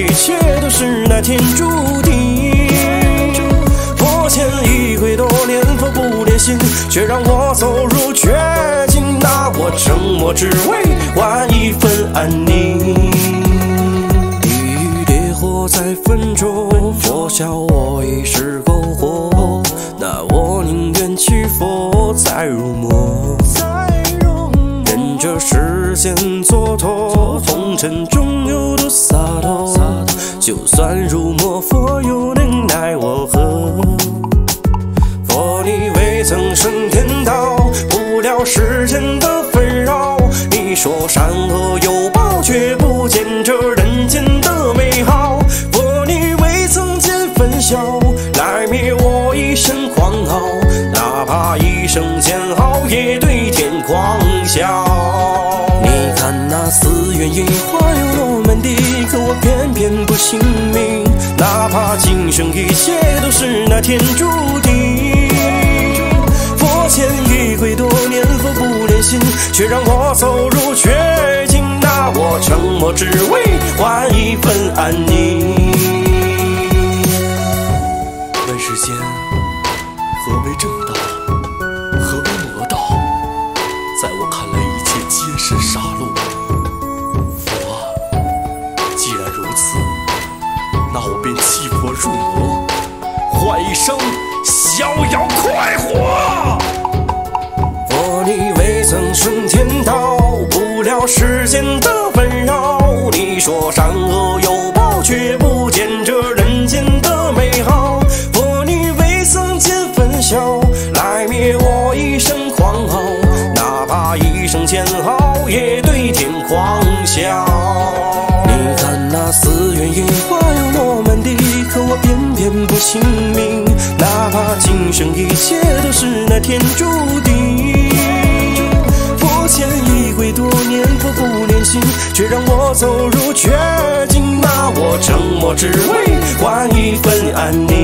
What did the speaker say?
切都是那天注定。破千一回多年，佛不连心，却让我走入绝境。那我沉默只为换一份安宁。地狱烈火在焚灼，佛笑我已是篝火。那我宁愿去佛再入魔，任这世间蹉跎，红尘中有多洒脱。就算入魔，佛又能奈我何？佛你未曾升天道，不了世间的纷扰。你说善恶有报，却不见这人间的美好。佛你未曾见分晓，来灭我一身狂傲。哪怕一声剑号，也对天狂笑。你看那寺院樱花有多满地，可我偏偏不信命。哪怕今生一切都是那天注定。佛前一回多年，佛不连心，却让我走入绝境。那我沉默只为换一份安宁。 问世间何为正道，何为魔道？在我看来，一切皆是杀戮。佛啊，既然如此，那我便弃佛入魔，换一生逍遥快活。 佛你未曾升天道，不了世间的纷扰。你说善恶有报，却不见这人间的美好。佛你未曾见分晓，来灭我一身狂傲。哪怕一声剑号，也对天狂笑。你看那寺院樱花有多满地，可我偏偏不信命。哪怕今生一切都是那天注定。佛前一回多年，佛不连心，却让我走入绝境。那我沉默只为换一份安宁。